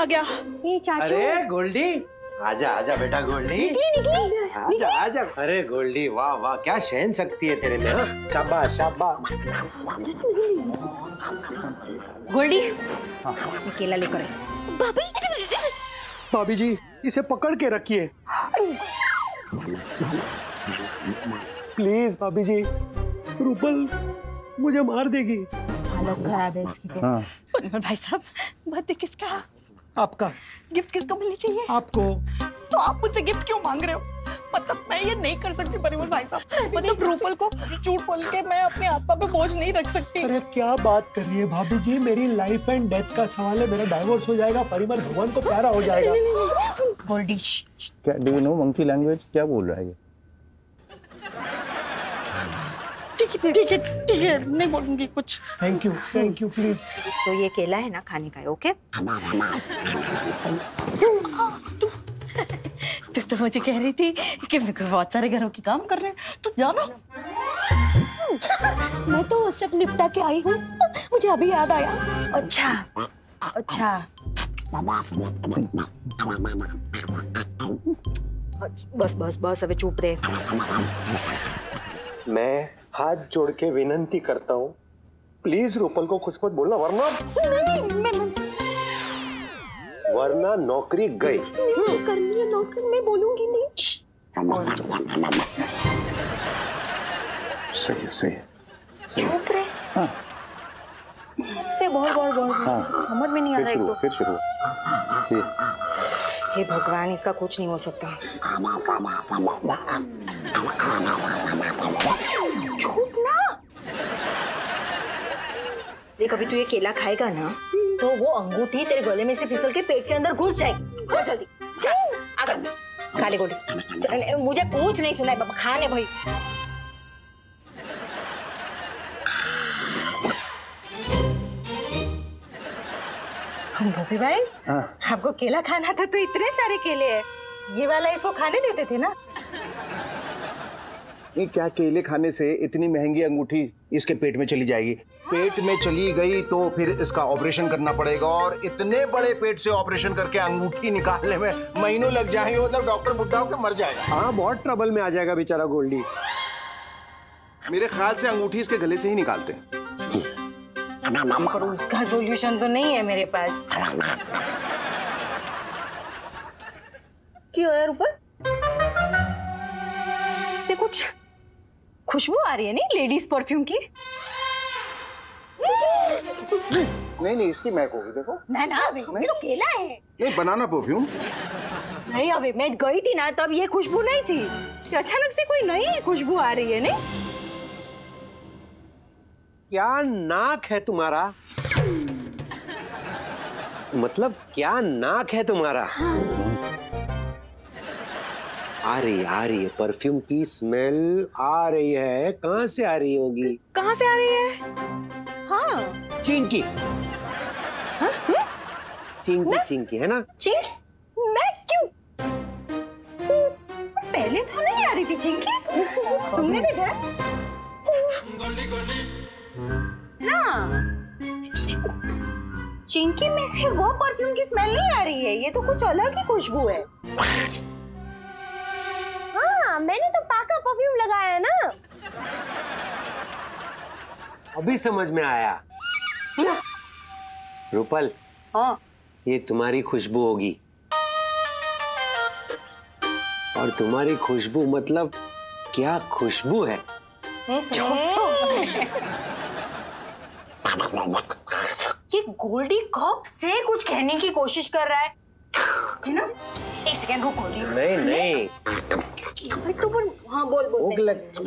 आ गया। ये चाचू। अरे गोल्डी, आजा आजा बेटा गोल्डी। निकली। आजा आजा। अरे गोल्डी, वाह वाह, क्या सहन शक्ति है तेरे में। हाँ, शाबाश शाबाश। गोल्डी, केला लेकर आए। भाभी जी, इसे पकड़ के रखिए प्लीज। भाभी जी, रूपल मुझे मार देगी। हालत खराब है इसकी तो। परिमल भाई साहब, बर्थडे किसका? आपका। गिफ्ट किसको मिलनी चाहिए? आपको। तो आप मुझसे गिफ्ट क्यों मांग रहे हो? मतलब मैं ये नहीं कर सकती परिमल भाई साहब। मतलब रूपल को झूठ बोल के मैं अपने आत्मा पे बोझ नहीं रख सकती। अरे क्या बात कर रही है भाभी जी, मेरी लाइफ एंड डेथ का सवाल है। मेरा डाइवोर्स हो जाएगा, परिमल भगवान को प्यारा हो जाएगा। गोल्डी, क्या do you know monkey language? क्या बोल रहा है ये? ठीक है, नहीं बोलूंगी कुछ। Thank you please. तो ये केला है ना, खाने का है, ओके? तो मुझे कह रही थी कि मेरे को बहुत सारे घरों के काम कर रहे हैं, तो जानो। मैं तो सब निपटा के आई हूँ, मुझे अभी याद आया। अच्छा। बस अबे चुप रहे। मैं हाथ जोड़ के विनंती करता हूँ, प्लीज रूपल को कुछ मत बोलना, वरना नौकरी गई। जो करनी है नौकरी में बोलूंगी नहीं। सही है। चुप रहे। हाँ। से बहुत समझ में नहीं आ रहा है तो। फिर शुरू। हे भगवान, इसका कुछ नहीं हो सकता। झूठ ना। देख, अभी तू ये केला खाएगा ना, तो वो अंगूठी तेरे गले में से फिसल के पेट के अंदर घुस जाएगी। चल जल्दी आकर खा ले गोल्डी। मुझे कुछ नहीं सुना है बाबा, खा ले भाई। भूपी भाई, आपको केला खाना था तो इतने सारे केले हैं, ये वाला इसको खाने देते थे ना। ये क्या, केले खाने से इतनी महंगी अंगूठी इसके पेट में चली जाएगी। पेट में चली गई तो फिर इसका ऑपरेशन करना पड़ेगा, और इतने बड़े पेट से ऑपरेशन करके अंगूठी निकालने में महीनों लग जाएंगे। मतलब डॉक्टर बुड्ढा होकर मर जाएगा। हाँ, बहुत ट्रबल में आ जाएगा बेचारा गोल्डी। मेरे ख्याल से अंगूठी इसके गले से ही निकालते हैं। पर उसका सॉल्यूशन तो नहीं है मेरे पास। क्यों है रूपल? से कुछ खुशबू आ रही है नहीं, लेडीज परफ्यूम की? नहीं, इसकी महक होगी, देखो। ना अभी तो केला है। नहीं, बनाना परफ्यूम। नहीं, अभी मैं गई थी ना, तब ये खुशबू नहीं थी। अचानक से कोई नई खुशबू आ रही है नहीं? क्या नाक है तुम्हारा? मतलब क्या नाक है तुम्हारा? आ रही है परफ्यूम की स्मेल आ रही है। कहाँ से आ रही होगी? कहाँ से आ रही है? हाँ, चिंकी। हाँ? चिंकी है ना? मैं क्यों? पहले तो नहीं आ रही थी चिंकी, सुनने में थे ना। चिंकी में से वो परफ्यूम की स्मेल नहीं आ रही है, ये तो कुछ अलग ही खुशबू है। हाँ, मैंने तो पाका परफ्यूम लगाया है ना। अभी समझ में आया। रूपल, हाँ, ये तुम्हारी खुशबू होगी। और तुम्हारी खुशबू मतलब क्या खुशबू है? ये गोल्डी कब से कुछ कहने की कोशिश कर रहा है ना? एक सेकंड रुको। नहीं। तो बोल। हाँ, बोल।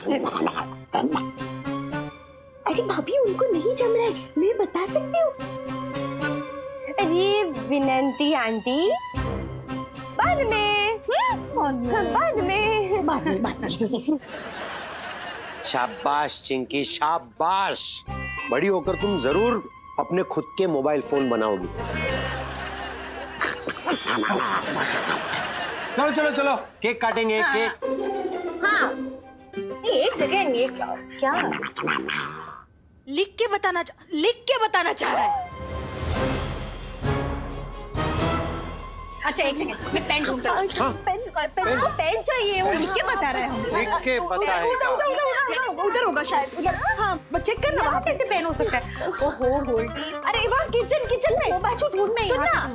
अरे भाभी, उनको नहीं जम रहा है, मैं बता सकती हूँ। अरे विनंती आंटी, बाद में। शाबाश चिंकी, शाबाश। बड़ी होकर तुम जरूर अपने खुद के मोबाइल फोन बनाओगी। चलो केक काटेंगे। केक। हाँ, एक सेकेंड, ये क्या? लिख के बताना चाह रहा है। अच्छा एक सेकंड, मैं पेन ढूंढ कर पेन चाहिए, वो लिख के बता रहा है हमको। लिख के बताएगा। उधर होगा शायद, उधर। हाँ चेक करना, वहाँ कैसे पेन हो सकता है? ओहो गोल्डी, अरे वहाँ किचन में, वो बाजू ढूंढ में। सुन ना,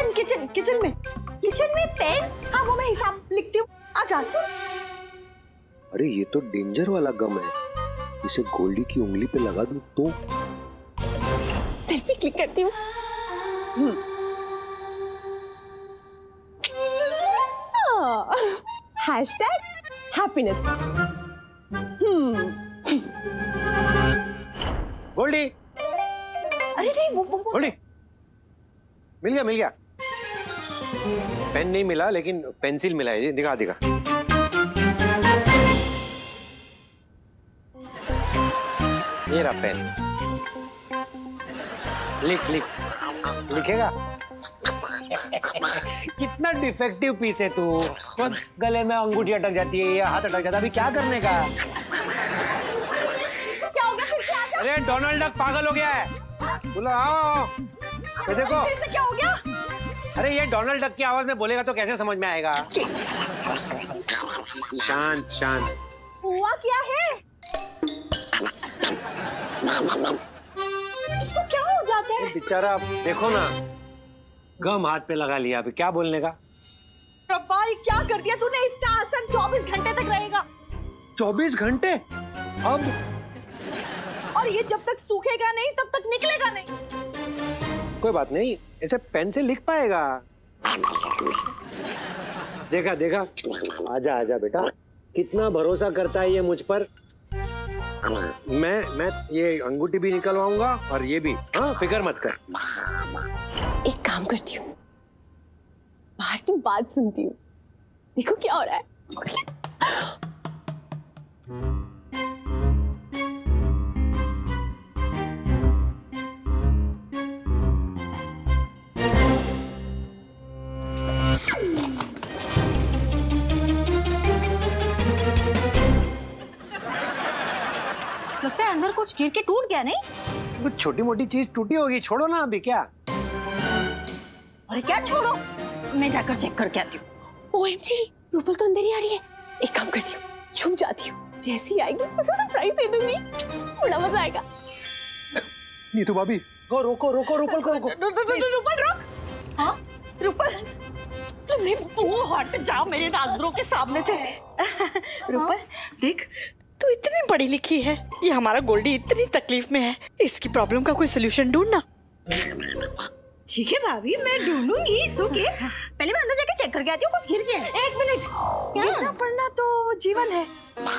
किचन में पेन। हाँ वो मैं हिसाब लिखती हूँ। अच्छा। अरे ये तो डेंजर वाला गम है, इसे गोल्डी की उंगली पे लगा दूं तो? सेल्फी क्लिक करती हूँ। #happiness। गोल्डी, अरे नहीं वो गोल्डी, मिल गया। पेन नहीं मिला लेकिन पेंसिल मिला है, दिखा। ये रहा पेन, लिखेगा। कितना डिफेक्टिव पीस है तू। गले में अंगूठी अटक जाती है या हाथ अटक जाता है, अभी क्या करने का? क्या हो गया फिर से? आजा। अरे डोनाल्ड डक पागल हो गया है, बोलो आओ। ये देखो फिर से क्या हो गया? अरे ये डोनाल्ड डक की आवाज में बोलेगा तो कैसे समझ में आएगा? शांत। हुआ क्या है? इसको क्या हो जाता है? बेचारा, देखो ना, गम हाथ पे लगा लिया, अभी क्या बोलने का? भाई क्या कर दिया तूने? इसका असर 24 घंटे तक रहेगा। 24 घंटे? अब? और ये जब तक सूखेगा नहीं तब तक निकलेगा नहीं। कोई बात नहीं, ऐसे पेन से लिख पाएगा। देखा। आजा बेटा, कितना भरोसा करता है ये मुझ पर। मैं ये अंगूठी भी निकलवाऊंगा और ये भी। हाँ फिक्र मत कर। एक काम करती हूँ, बाहर की बात सुनती हूँ, देखो क्या हो रहा है। लगता है अंदर कुछ गिर के टूट गया, नहीं? कुछ छोटी मोटी चीज टूटी होगी, छोड़ो ना अभी। क्या? अरे क्या छोड़ो, मैं जाकर चेक करके आती हूँ। OMG, रूपल तो अंदर ही आ रही है। एक काम करती हूँ, छुप जाती हूँ, जैसी आएगी उसे सरप्राइज दे दूंगी, बड़ा मजा आएगा। नीतू भाभी, रोको रूपल को रोको। रूपल रोक। हाँ रूपल, वो हट जा मेरे नजरों के सामने से। रूपल देख, तू इतनी पढ़ी लिखी है, ये हमारा गोल्डी इतनी तकलीफ में है, इसकी प्रॉब्लम का कोई सोल्यूशन ढूंढना। ठीक है भाभी, मैं ढूंढूंगी। ओके, पहले मैं अंदर जाके चेक करके आती हूँ, कुछ गिर गया है। 1 मिनट, लिखना पढ़ना तो जीवन है।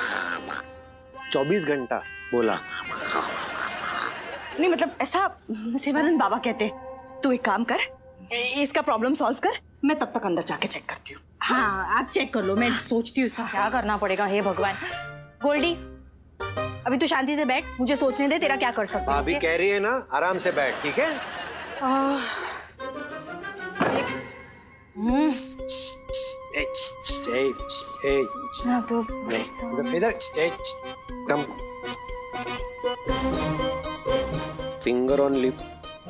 24 घंटा बोला नहीं, मतलब ऐसा सेवानंद बाबा कहते हैं। तू एक काम कर, इसका प्रॉब्लम सॉल्व कर, मैं तब तक अंदर जाके चेक करती हूँ। हाँ आप चेक कर लो, मैं सोचती हूँ इसका क्या करना पड़ेगा। हे भगवान। गोल्डी, अभी तू शांति से बैठ, मुझे सोचने दे तेरा क्या कर सकती हूँ। भाभी कह रही है ना, आराम से बैठ, ठीक है? तो इधर कम। Finger on lip.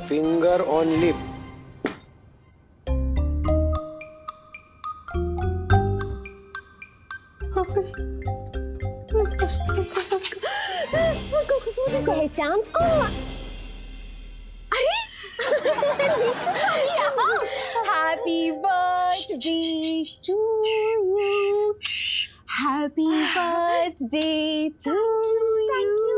पहचान को? अरे happy birthday to you, happy birthday to you.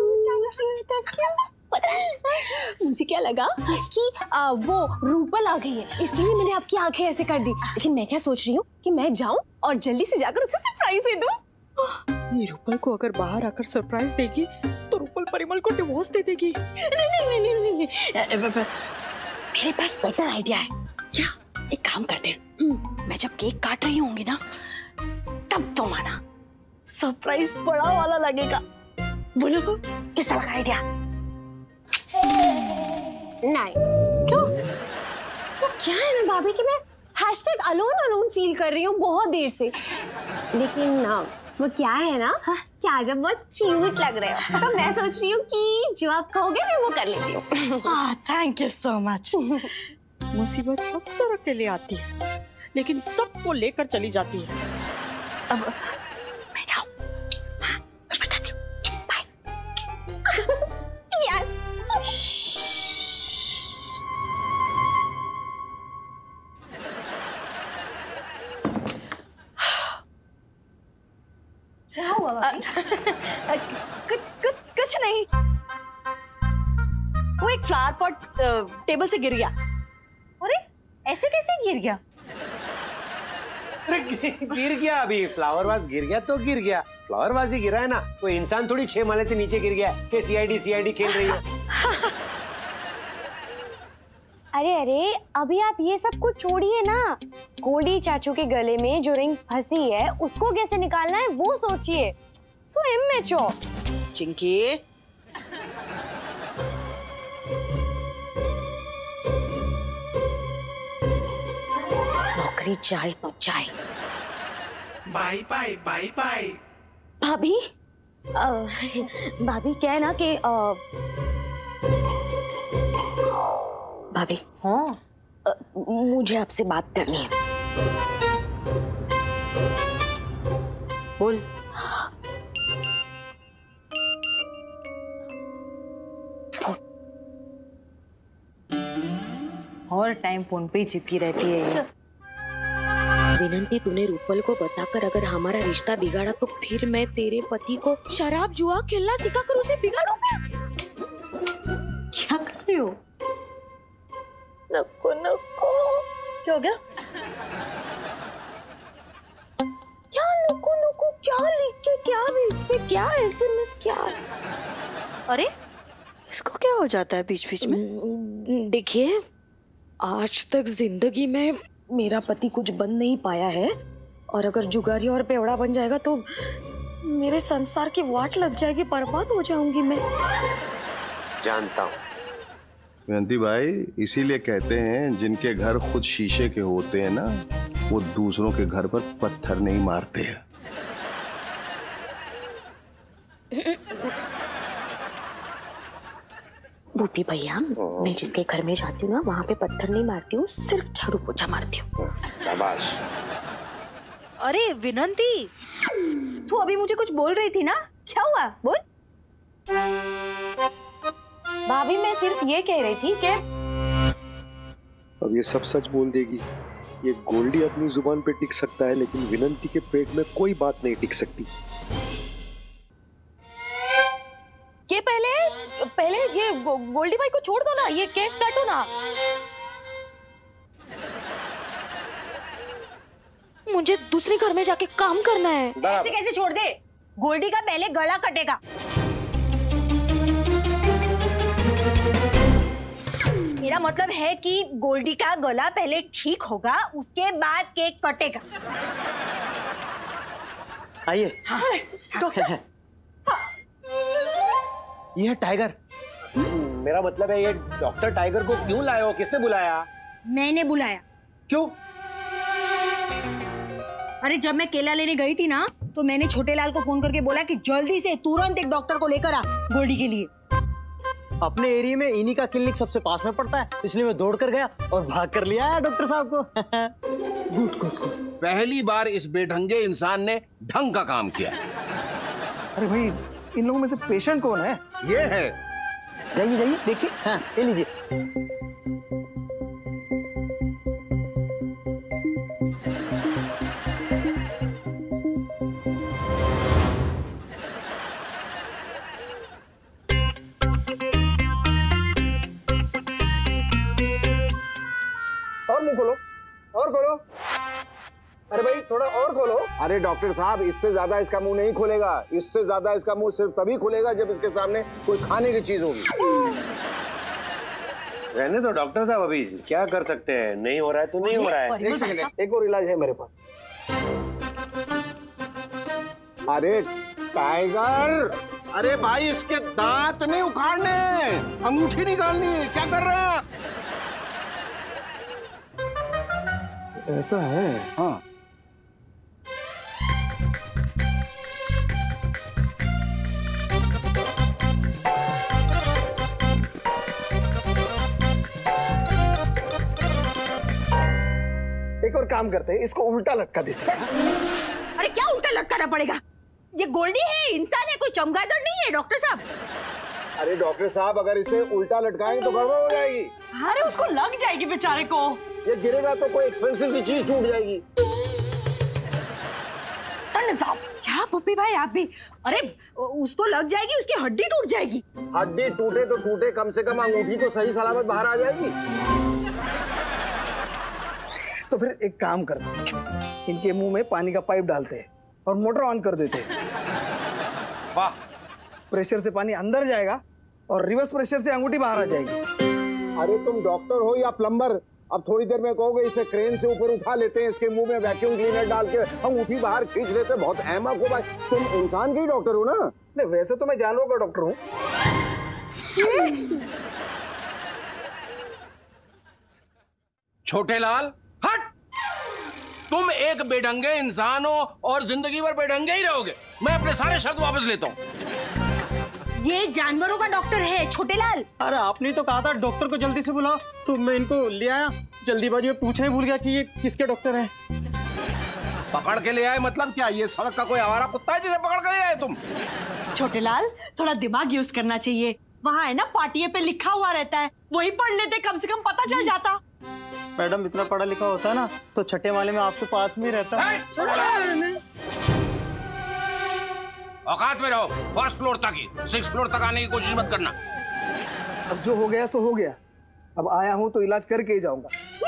मुझे क्या लगा कि वो रूपल आ गई है, इसलिए मैंने आपकी आंखें ऐसे कर दी। लेकिन मैं क्या सोच रही हूँ कि मैं जाऊं और जल्दी से जाकर उसे सरप्राइज दे दूं। ये रूपल को अगर बाहर आकर सरप्राइज देगी तो रूपल परिमल को डिवोर्स दे देगी। नहीं। मेरे पास बेटर आइडिया है। क्या? एक काम करते हैं, मैं जब केक काट रही होंगी ना, तब तुम आना, सरप्राइज बड़ा वाला लगेगा। बोलो कैसा लगा आइडिया? नहीं। क्यों? तो क्या है ना भाभी कि मैं #अलोन फील कर रही हूँ बहुत देर से, लेकिन वो क्या है ना, कि आज आप बहुत क्यूट लग रहे हो, तो मैं सोच रही हूँ कि जो आप कहोगे मैं वो कर लेती हूँ। Thank you so much. मुसीबत अक्सर अकेले आती है, लेकिन सबको लेकर चली जाती है। अब मैं जाऊं? हाँ, मैं बताती हूँ। बाय। यस। क्या हुआ भाभी? कुछ नहीं, वो एक फ्लावर पॉट टेबल से गिर गया। अरे ऐसे कैसे गिर गया? अरे गिर गया, अभी फ्लावर वाज गिर गया तो गिर गया, फ्लावर वाज ही गिरा है ना, कोई इंसान थोड़ी 6 माले से नीचे गिर गया कि सीआईडी खेल रही हो। अरे अरे अभी आप ये सब कुछ छोड़िए ना, गोल्डी चाचू के गले में जो रिंग फंसी है उसको कैसे निकालना है वो सोचिए। सो इमेच्योर। चिंकी, नौकरी चाहे तो चाहे। Bye bye bye bye. भाभी, भाभी क्या है ना कि भाभी, हाँ मुझे आपसे बात करनी है। बोल। और टाइम फोन पे ही चिपकी रहती है ये। विनंती, तूने रूपल को बताकर अगर हमारा रिश्ता बिगाड़ा तो फिर मैं तेरे पति को शराब जुआ खेलना सिखाकर उसे बिगाड़ूंगा। क्या कर रही हो? नको नको। क्या हो गया? क्या नको नको? क्या लिख के क्या भेजते, क्या एसएमएस, क्या? अरे इसको क्या हो जाता है बीच बीच में? देखिए, आज तक जिंदगी में मेरा पति कुछ बन नहीं पाया है, और अगर जुगारी और बेवड़ा बन जाएगा तो मेरे संसार की वाट लग जाएगी, बर्बाद हो जाऊंगी मैं। जानता हूँ विनंती भाई, इसीलिए कहते हैं जिनके घर खुद शीशे के होते हैं ना, वो दूसरों के घर पर पत्थर नहीं मारते हैं। भूपी भैया, मैं जिसके घर में जाती हूँ ना, वहाँ पे पत्थर नहीं मारती हूँ, सिर्फ झाड़ू पोछा मारती हूँ। शाबाश। अरे विनंती, तू अभी मुझे कुछ बोल रही थी ना, क्या हुआ? बोल। भाभी, मैं सिर्फ ये कह रही थी कि अब ये सब सच बोल देगी। ये गोल्डी अपनी जुबान पे टिक सकता है, लेकिन विनंती के पेट में कोई बात नहीं टिक सकती। के पहले ये गोल्डी भाई को छोड़ दो ना, ये केक काटो ना। मुझे दूसरे घर में जाके काम करना है। ऐसे कैसे छोड़ दे? गोल्डी का पहले गला कटेगा। मेरा मतलब है कि गोल्डी का गला पहले ठीक होगा, उसके बाद केक कटेगा। आइए। ये है टाइगर। मेरा मतलब है, ये डॉक्टर टाइगर को क्यों लाए हो? किसने बुलाया? मैंने बुलाया। क्यों? अरे जब मैं केला लेने गई थी ना, तो मैंने छोटे लाल को फोन करके बोला कि जल्दी से तुरंत एक डॉक्टर को लेकर आ गोल्डी के लिए। अपने एरिया में इन्हीं का क्लिनिक सबसे पास में पड़ता है, इसलिए मैं दौड़ कर गया और भाग कर लिया है डॉक्टर साहब को। Good good good. पहली बार इस बेढंगे इंसान ने ढंग का काम किया। अरे भाई, इन लोगों में से पेशेंट कौन है? ये है। जाइए जाइए, देखिए। हाँ, ले लीजिए। और मुंह खोलो, और खोलो। अरे भाई, थोड़ा और खोलो। अरे डॉक्टर साहब, इससे ज्यादा इसका मुंह नहीं खुलेगा। इससे ज्यादा इसका मुंह सिर्फ तभी खुलेगा जब इसके सामने कोई खाने की चीज होगी। रहने दो डॉक्टर साहब, अभी क्या कर सकते हैं? नहीं हो रहा है तो नहीं हो रहा है। एक सेकंड, एक और इलाज है मेरे पास। अरे टाइगर, अरे भाई इसके दांत नहीं उखाड़ने, अंगूठी निकालनी है। क्या कर रहा है? ऐसा है? हाँ। एक और काम करते हैं, इसको उल्टा लटका देते हैं। अरे क्या उल्टा लटकाना पड़ेगा? ये गोल्डी है, इंसान है, कोई चमगादड़ नहीं है डॉक्टर साहब। अरे डॉक्टर साहब, अगर इसे उल्टा लटकाएंगे तो गड़बड़ हो जाएगी। अरे उसको लग जाएगी बेचारे को। ये गिरेगा तो कोई एक्सपेंसिव की चीज टूट जाएगी। टंडन साहब, क्या भूपी भाई आप भी? अरे उसको लग जाएगी, उसकी हड्डी टूट जाएगी। हड्डी टूटे तो टूटे, कम से कम अंगूठी तो सही सलामत बाहर आ जाएगी। तो फिर एक काम करते हैं, इनके मुंह में पानी का पाइप डालते हैं और मोटर ऑन कर देते हैं। वाह, प्रेशर से पानी अंदर जाएगा और रिवर्स प्रेशर से अंगूठी बाहर आ जाएगी। अरे तुम डॉक्टर हो या प्लम्बर? अब थोड़ी देर में कहोगे इसे क्रेन से ऊपर उठा लेते हैं, इसके मुंह में वैक्यूम क्लीनर डाल के अंगूठी बाहर खींच लेते हैं। बहुत अहमक हो भाई, तुम इंसान के ही डॉक्टर हो ना? नहीं, वैसे तो मैं जानवरों का डॉक्टर हूँ। छोटे लाल, हट! तुम एक बेढंगे इंसान हो और जिंदगी भर बेढंगे ही रहोगे। मैं अपने सारे शब्द वापस लेता हूँ। ये जानवरों का डॉक्टर है छोटे लाल। अरे आपने तो कहा था डॉक्टर को जल्दी से बुलाओ, तो मैं इनको ले आया। जल्दीबाजी में पूछने भूल गया कि ये किसके डॉक्टर हैं। पकड़ के ले आए मतलब क्या? ये सड़क का कोई आवारा कुत्ता है जिसे पकड़ के ले आए तुम? छोटे लाल, थोड़ा दिमाग यूज करना चाहिए। वहाँ है ना, पाटिये पे लिखा हुआ रहता है, वही पढ़ लेते, कम से कम पता चल जाता। मैडम, इतना पढ़ा लिखा होता है ना तो छठे माले में आपके पास में रहता है। औकात में रहो। फर्स्ट फ्लोर तक ही, 6th फ्लोर तक आने की कोशिश मत करना। अब जो हो गया सो हो गया। अब आया हूँ तो इलाज करके ही जाऊंगा।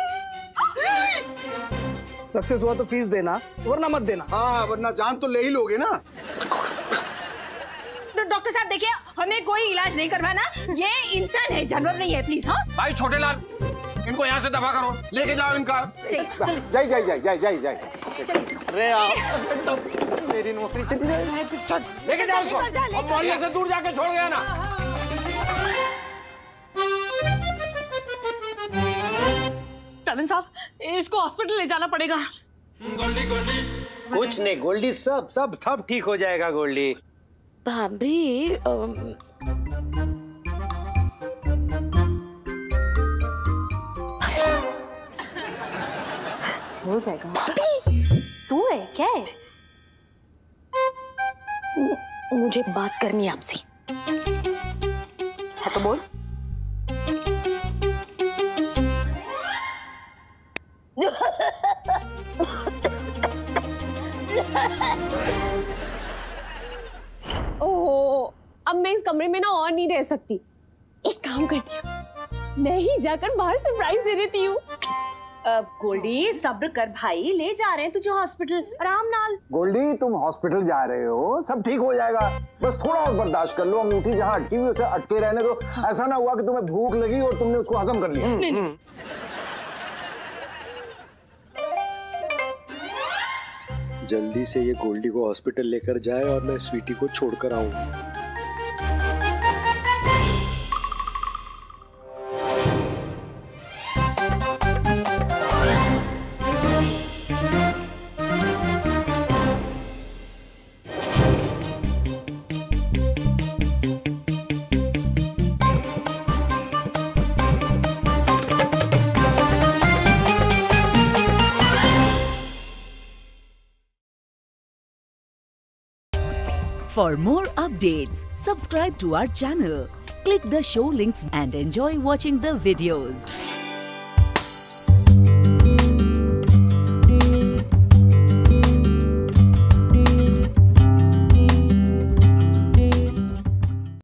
सक्सेस हुआ तो फीस देना, वरना मत देना। हाँ, वरना जान तो ले ही लोगे ना। डॉक्टर साहब देखिए, हमें कोई इलाज नहीं करवाना। ये इंसान है, जानवर नहीं है, प्लीज। हाँ भाई छोटे लाल, इनको यहाँ से दफा करो, लेके जाओ इनका। जाए। अरे मेरी नौकरी चली जाए। लेके जाओ उसको। अब मोहल्ले से दूर जाके छोड़ गया ना। टंडन साहब, इसको हॉस्पिटल ले जाना पड़ेगा। कुछ नहीं गोल्डी, सब ठीक हो जाएगा गोल्डी। भाभी हो जाएगा। तू है क्या है? मुझे बात करनी है आपसे। हाँ तो बोल। ओह, अब मैं इस कमरे में ना और नहीं रह सकती। एक काम करती हूँ, मैं ही जाकर बाहर सरप्राइज दे देती हूँ। गोल्डी, सब्र कर भाई, ले जा रहे हैं तुझे हॉस्पिटल, आराम नाल। गोल्डी, तुम हॉस्पिटल जा रहे हो, सब ठीक हो जाएगा। बस थोड़ा और बर्दाश्त कर लो। अंगूठी जहाँ अटकी हुई उसे अटके रहने दो। ऐसा ना हुआ कि तुम्हें भूख लगी और तुमने उसको हजम कर लिया। जल्दी से ये गोल्डी को हॉस्पिटल लेकर जाए और मैं स्वीटी को छोड़कर आऊं। For more updates, subscribe to our channel, click the show links and enjoy watching the videos.